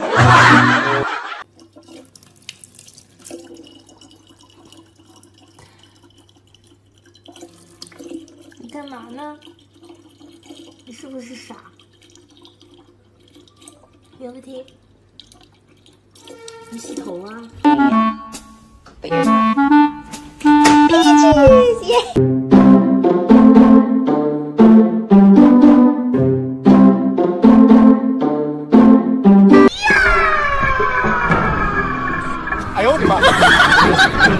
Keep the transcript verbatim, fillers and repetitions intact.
你干嘛呢？你是不是傻？有问题？你洗头啊？闭嘴！ 哎呦我的妈！